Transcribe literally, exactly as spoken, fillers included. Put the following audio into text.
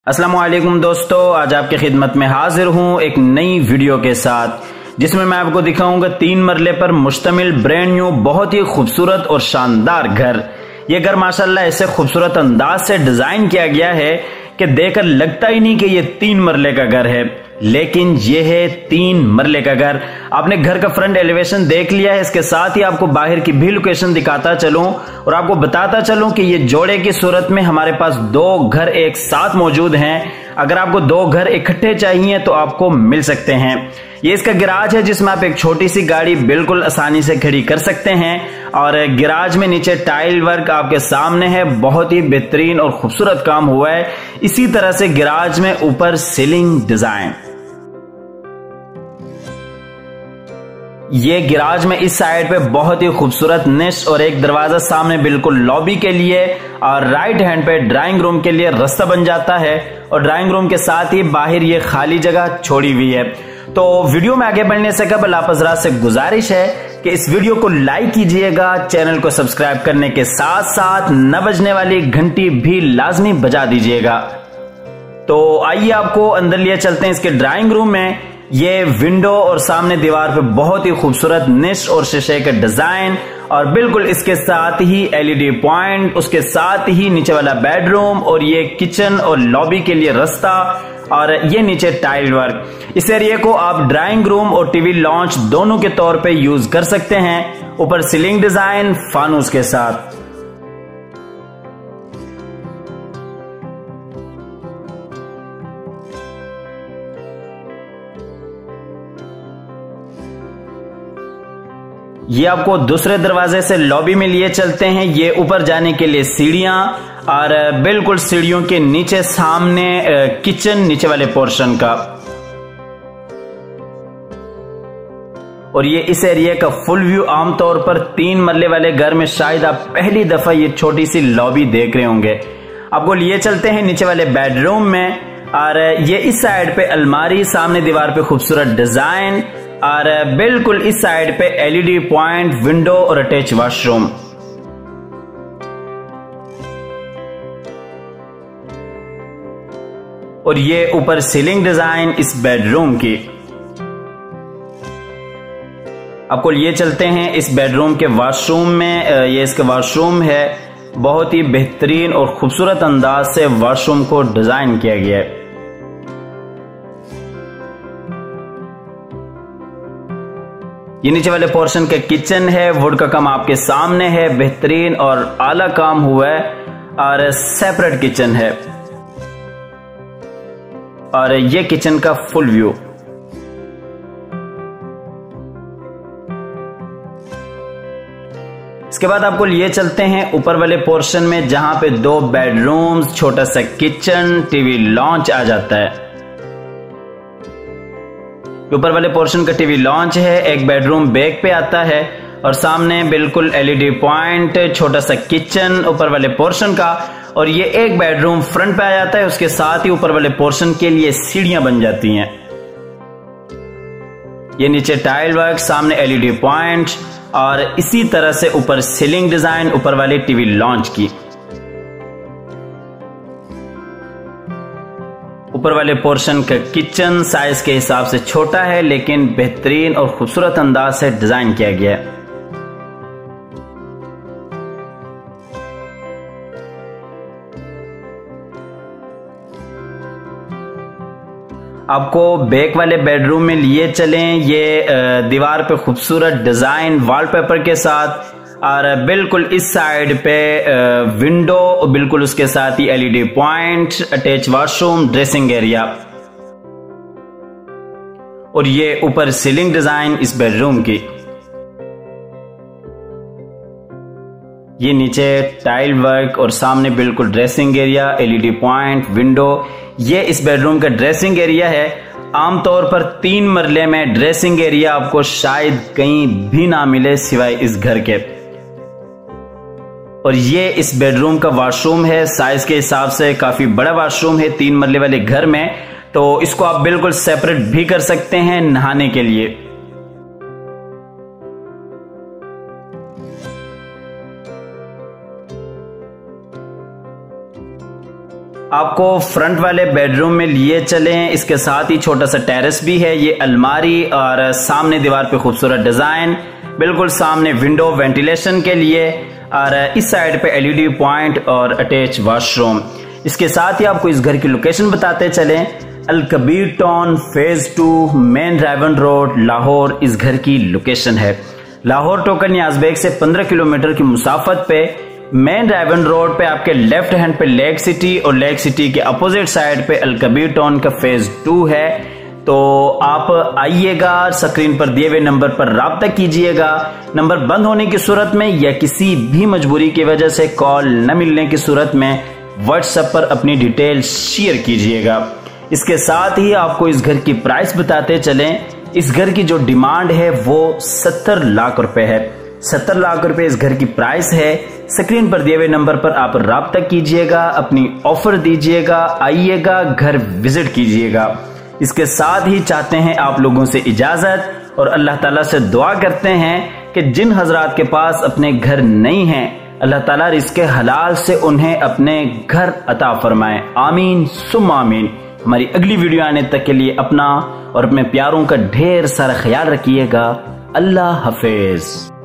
अस्सलामुअलैकुम दोस्तों, आज आपकी खिदमत में हाजिर हूं एक नई वीडियो के साथ जिसमें मैं आपको दिखाऊंगा तीन मरले पर मुश्तमिल ब्रांड न्यू बहुत ही खूबसूरत और शानदार घर। ये घर माशाल्लाह ऐसे खूबसूरत अंदाज से डिजाइन किया गया है कि देखकर लगता ही नहीं कि ये तीन मरले का घर है, लेकिन ये है तीन मरले का घर। आपने घर का फ्रंट एलिवेशन देख लिया है, इसके साथ ही आपको बाहर की भी लोकेशन दिखाता चलूं और आपको बताता चलूं कि ये जोड़े की सूरत में हमारे पास दो घर एक साथ मौजूद हैं। अगर आपको दो घर इकट्ठे चाहिए तो आपको मिल सकते हैं। ये इसका गिराज है जिसमें आप एक छोटी सी गाड़ी बिल्कुल आसानी से खड़ी कर सकते हैं और गिराज में नीचे टाइल वर्क आपके सामने है, बहुत ही बेहतरीन और खूबसूरत काम हुआ है। इसी तरह से गिराज में ऊपर सीलिंग डिजाइन। ये गिराज में इस साइड पे बहुत ही खूबसूरत निश और एक दरवाजा सामने बिल्कुल लॉबी के लिए और राइट हैंड पे ड्राइंग रूम के लिए रास्ता बन जाता है और ड्राइंग रूम के साथ ही बाहर ये खाली जगह छोड़ी हुई है। तो वीडियो में आगे बढ़ने से कबल आप हज़रात से गुजारिश है कि इस वीडियो को लाइक कीजिएगा, चैनल को सब्सक्राइब करने के साथ साथ न बजने वाली घंटी भी लाजमी बजा दीजिएगा। तो आइए आपको अंदर लिए चलते हैं इसके ड्राइंग रूम में। ये विंडो और सामने दीवार पे बहुत ही खूबसूरत निश और शीशे का डिजाइन और बिल्कुल इसके साथ ही एलईडी पॉइंट, उसके साथ ही नीचे वाला बेडरूम और ये किचन और लॉबी के लिए रास्ता और ये नीचे टाइल वर्क। इस एरिया को आप ड्राइंग रूम और टीवी लॉन्च दोनों के तौर पे यूज कर सकते हैं। ऊपर सीलिंग डिजाइन फानूस के साथ। ये आपको दूसरे दरवाजे से लॉबी में लिए चलते हैं। ये ऊपर जाने के लिए सीढ़ियां और बिल्कुल सीढ़ियों के नीचे सामने किचन नीचे वाले पोर्शन का। और ये इस एरिया का फुल व्यू। आमतौर पर तीन मरले वाले घर में शायद आप पहली दफा ये छोटी सी लॉबी देख रहे होंगे। आपको लिए चलते हैं नीचे वाले बेडरूम में और ये इस साइड पे अलमारी, सामने दीवार पे खूबसूरत डिजाइन और बिल्कुल इस साइड पे एलईडी पॉइंट, विंडो और अटैच वॉशरूम। और ये ऊपर सीलिंग डिजाइन इस बेडरूम की। आपको लिए चलते हैं इस बेडरूम के वॉशरूम में। ये इसका वॉशरूम है, बहुत ही बेहतरीन और खूबसूरत अंदाज से वॉशरूम को डिजाइन किया गया है। ये नीचे वाले पोर्शन का किचन है, वुड का काम आपके सामने है, बेहतरीन और आला काम हुआ है और सेपरेट किचन है। और ये किचन का फुल व्यू। इसके बाद आपको लिए चलते हैं ऊपर वाले पोर्शन में जहां पे दो बेडरूम्स, छोटा सा किचन, टीवी लॉन्च आ जाता है। ऊपर वाले पोर्शन का टीवी लॉन्च है, एक बेडरूम बैक पे आता है और सामने बिल्कुल एलईडी पॉइंट, छोटा सा किचन ऊपर वाले पोर्शन का और ये एक बेडरूम फ्रंट पे आ जाता है। उसके साथ ही ऊपर वाले पोर्शन के लिए सीढ़ियां बन जाती हैं। ये नीचे टाइल वर्क, सामने एलईडी पॉइंट और इसी तरह से ऊपर सीलिंग डिजाइन ऊपर वाले टीवी लॉन्च की। ऊपर वाले पोर्शन का किचन साइज के हिसाब से छोटा है लेकिन बेहतरीन और खूबसूरत अंदाज से डिजाइन किया गया है। आपको बैक वाले बेडरूम में लिए चलें। ये दीवार पे खूबसूरत डिजाइन वॉलपेपर के साथ और बिल्कुल इस साइड पे विंडो, बिल्कुल उसके साथ ही LED point, attach washroom, dressing area और ये ऊपर सीलिंग डिजाइन इस बेडरूम की। ये नीचे टाइल वर्क और सामने बिल्कुल dressing area, LED point, window. ये इस बेडरूम का ड्रेसिंग एरिया है। आमतौर पर तीन मरले में ड्रेसिंग एरिया आपको शायद कहीं भी ना मिले सिवाय इस घर के। और ये इस बेडरूम का वॉशरूम है, साइज के हिसाब से काफी बड़ा वॉशरूम है तीन मरले वाले घर में, तो इसको आप बिल्कुल सेपरेट भी कर सकते हैं नहाने के लिए। आपको फ्रंट वाले बेडरूम में लिए चलें। इसके साथ ही छोटा सा टेरेस भी है, ये अलमारी और सामने दीवार पे खूबसूरत डिजाइन, बिल्कुल सामने विंडो वेंटिलेशन के लिए, और इस साइड पे एलईडी पॉइंट और अटैच वॉशरूम। इसके साथ ही आपको इस घर की लोकेशन बताते चलें। Al Kabir town phase two, main Raiwind road, Lahore इस घर की लोकेशन है। लाहौर टोकन याजबेग से पंद्रह किलोमीटर की मुसाफत पे मेन रायवन रोड पे आपके लेफ्ट हैंड पे लेक सिटी और लेक सिटी के अपोजिट साइड पे अल कबीर टाउन का फेज टू है। तो आप आइएगा, स्क्रीन पर दिए हुए नंबर पर राब्ता कीजिएगा। नंबर बंद होने की सूरत में या किसी भी मजबूरी की वजह से कॉल न मिलने की सूरत में व्हाट्सएप पर अपनी डिटेल शेयर कीजिएगा। इसके साथ ही आपको इस घर की प्राइस बताते चलें। इस घर की जो डिमांड है वो सत्तर लाख रुपए है। सत्तर लाख रुपए इस घर की प्राइस है। स्क्रीन पर दिए हुए नंबर पर आप राब्ता कीजिएगा, अपनी ऑफर दीजिएगा, आइएगा, घर विजिट कीजिएगा। इसके साथ ही चाहते हैं आप लोगों से इजाजत और अल्लाह ताला से दुआ करते हैं कि जिन हजरात के पास अपने घर नहीं हैं, अल्लाह ताला रिज़्क़े हलाल से उन्हें अपने घर अता फरमाए। आमीन सुम आमीन। हमारी अगली वीडियो आने तक के लिए अपना और अपने प्यारों का ढेर सारा ख्याल रखिएगा। अल्लाह हाफिज।